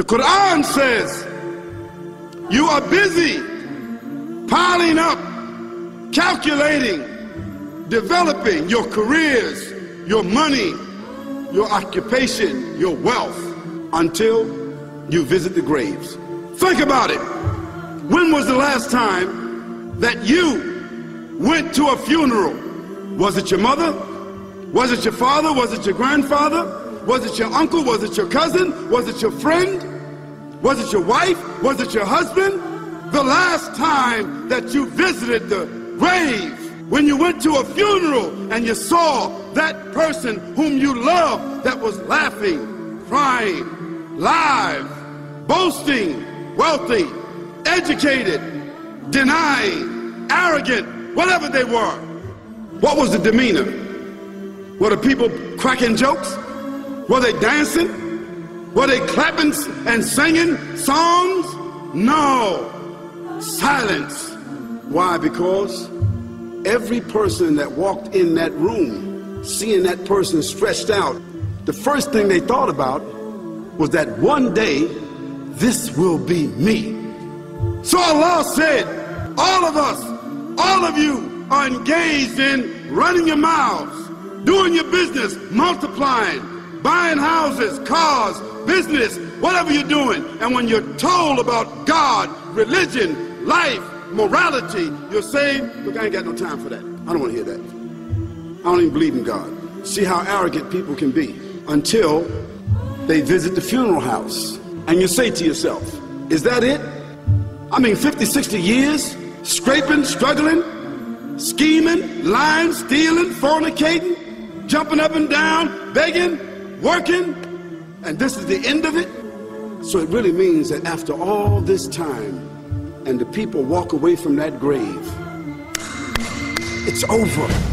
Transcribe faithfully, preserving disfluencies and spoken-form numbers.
The Quran says you are busy piling up, calculating, developing your careers, your money, your occupation, your wealth, until you visit the graves. Think about it. When was the last time that you went to a funeral? Was it your mother? Was it your father? Was it your grandfather? Was it your uncle? Was it your cousin? Was it your friend? Was it your wife? Was it your husband? The last time that you visited the grave, when you went to a funeral and you saw that person whom you loved that was laughing, crying, live, boasting, wealthy, educated, denying, arrogant, whatever they were. What was the demeanor? Were the people cracking jokes? Were they dancing? Were they clapping and singing songs? No. Silence. Why? Because every person that walked in that room, seeing that person stretched out, the first thing they thought about was that one day this will be me. So Allah said, all of us, all of you are engaged in running your mouths, doing your business, multiplying, buying houses, cars, business, whatever you're doing. And when you're told about God, religion, life, morality, you're saying, look, I ain't got no time for that. I don't want to hear that. I don't even believe in God. See how arrogant people can be until they visit the funeral house. And you say to yourself, is that it? I mean, fifty, sixty years, scraping, struggling, scheming, lying, stealing, fornicating, jumping up and down, begging, working, and this is the end of it? So it really means that after all this time, and the people walk away from that grave, it's over.